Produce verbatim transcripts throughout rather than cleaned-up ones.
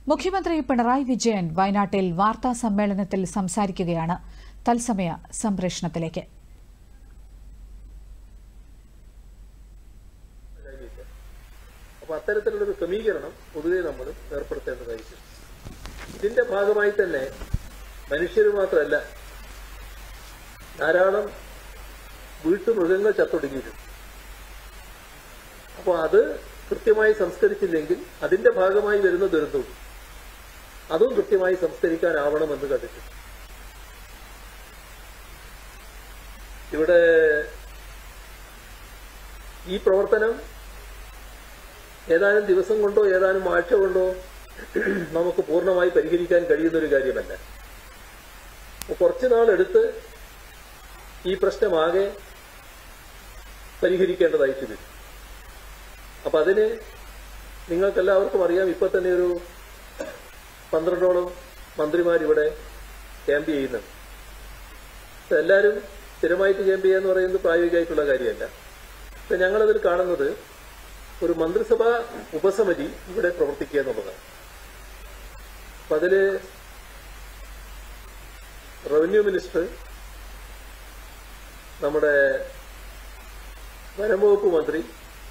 മുഖ്യമന്ത്രി പിണറായി വിജയൻ വയനാട്ടിൽ വാർത്താ സമ്മേളനത്തിൽ സംസാരിക്കുകയാണ്. തത്സമയ സംപ്രേഷണത്തിലേക്ക്. അപ്പോൾ അത്തരത്തിലുള്ളൊരു ക്രമീകരണം പൊതുവെ നമ്മൾ ഏർപ്പെടുത്തേണ്ടതായിരിക്കും. ഇതിന്റെ ഭാഗമായി തന്നെ മനുഷ്യർ മാത്രമല്ല, ധാരാളം വീട്ടുമൃഗങ്ങൾ ചത്തൊടുങ്ങിയിട്ടുണ്ട്. അപ്പോൾ അത് കൃത്യമായി സംസ്കരിച്ചില്ലെങ്കിൽ അതിന്റെ ഭാഗമായി വരുന്ന ദുരന്തവും അതും കൃത്യമായി സംസ്കരിക്കാനാവണമെന്ന് കണ്ടിട്ടുണ്ട്. ഇവിടെ ഈ പ്രവർത്തനം ഏതാനും ദിവസം കൊണ്ടോ ഏതാനും ആഴ്ച കൊണ്ടോ നമുക്ക് പൂർണ്ണമായി പരിഹരിക്കാൻ കഴിയുന്നൊരു കാര്യമല്ല. കുറച്ചു നാളെടുത്ത് ഈ പ്രശ്നമാകെ പരിഹരിക്കേണ്ടതായിട്ട് വരും. അപ്പൊ അതിന് നിങ്ങൾക്കെല്ലാവർക്കും അറിയാം, ഇപ്പൊ തന്നെ ഒരു പന്ത്രണ്ടോളം മന്ത്രിമാരിവിടെ ക്യാമ്പ് ചെയ്യുന്നുണ്ട്. എല്ലാവരും സ്ഥിരമായിട്ട് ക്യാമ്പ് ചെയ്യാന്ന് പറയുന്നത് പ്രായോഗികമായിട്ടുള്ള കാര്യമല്ല. അപ്പൊ ഞങ്ങളതിൽ കാണുന്നത് ഒരു മന്ത്രിസഭാ ഉപസമിതി ഇവിടെ പ്രവർത്തിക്കുക എന്നുള്ളതാണ്. അപ്പൊ അതില് റവന്യൂ മിനിസ്റ്റർ, നമ്മുടെ വനംവകുപ്പ് മന്ത്രി,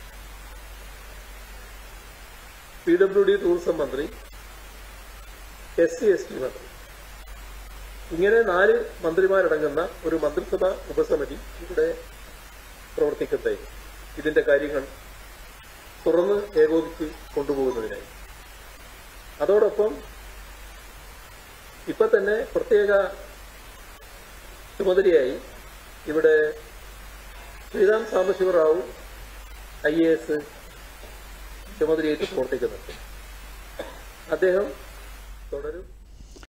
പി ഡബ്ല്യു ഡി ടൂറിസം മന്ത്രി, എസ് സി എസ് ടി മന്ത്രി, ഇങ്ങനെ നാല് മന്ത്രിമാരടങ്ങുന്ന ഒരു മന്ത്രിസഭാ ഉപസമിതി ഇവിടെ പ്രവർത്തിക്കുന്നതായി ഇതിന്റെ കാര്യങ്ങൾ തുറന്ന് ഏകോപിച്ച് കൊണ്ടുപോകുന്നതിനായി. അതോടൊപ്പം ഇപ്പൊ തന്നെ പ്രത്യേക ചുമതലയായി ഇവിടെ Sriram Sambasivarao I A S ചുമതലയേറ്റ് പ്രവർത്തിക്കുന്നുണ്ട്. അദ്ദേഹം തുടരും.